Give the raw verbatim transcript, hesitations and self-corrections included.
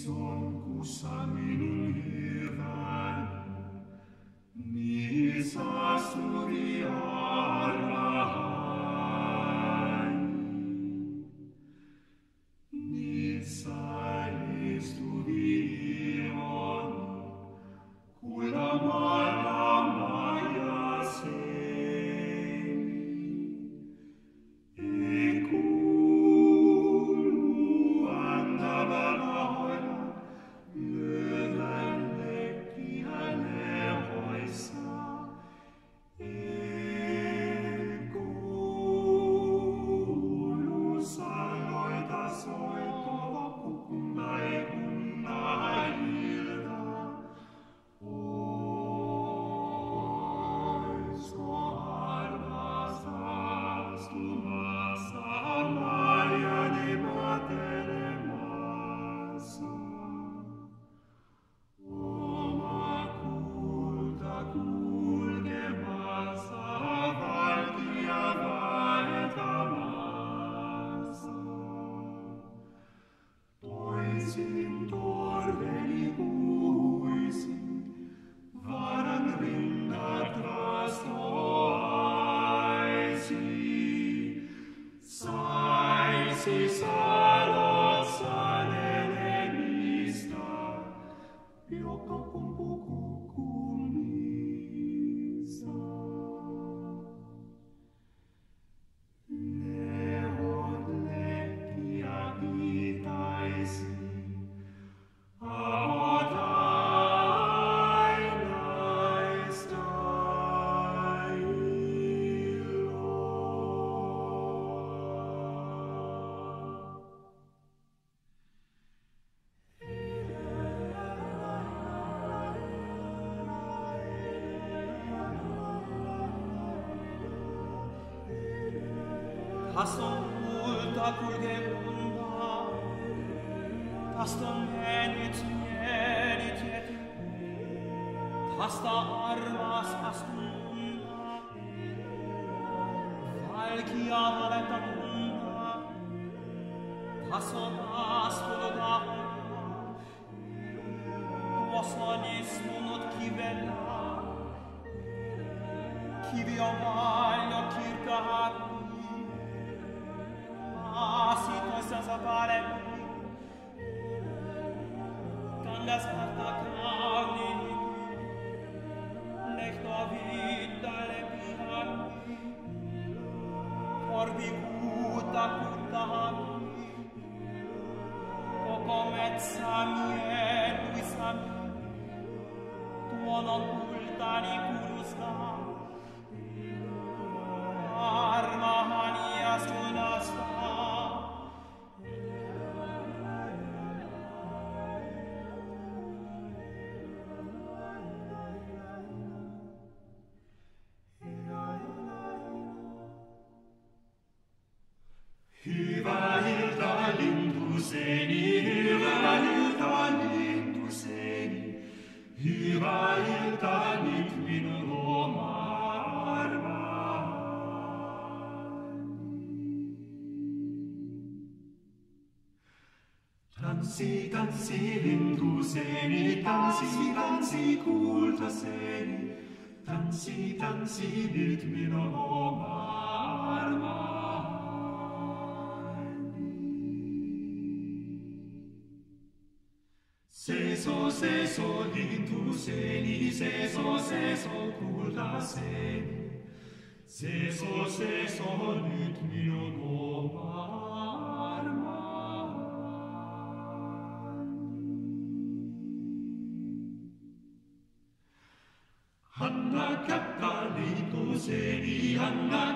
on kussa minun hyvän, missä suvi arvahain, missä istuvi on kuulemalla majaseni, ei kuulu antavalla löydän lekkiä lehoissa, ei kuulu sanoita soitova kukunda ei kunna ilta. Toisin torveni puhuisin, varan rintat rastoaisi. Saisi salot sanelemista, joka kumpu kukumissa. Lehot lekkiä pitäisi, Tästä on kulta kulkekunta, tästä on mennyt mielit jety, tästä armas astunta, valkia valetta kunta, tässä on astunut ahona, tuossa on istunut kivellä, kivi on paljon kirkkaampi. Asitoissansa parempi, kangas harta kauniimpi, lehtoa viittaile pihampi, korvi kuuta kuttahampi, koko metsä mieluisampi, tuon on kultani kulustaa, armahani ja sunasta. Hyvä ilta, lintuseni, hyvä ilta, lintuseni, hyvä ilta, nyt minun oma armaani. Tanssi, tanssi, lintuseni, tanssi, tanssi, kultaseni, tanssi, tanssi, nyt minun oma armaani. Seiso, seiso, lintuseni, seiso, seiso, kultaseni. Seiso, seiso, nyt minun oma armaani. Anna kättä lintuseni, anna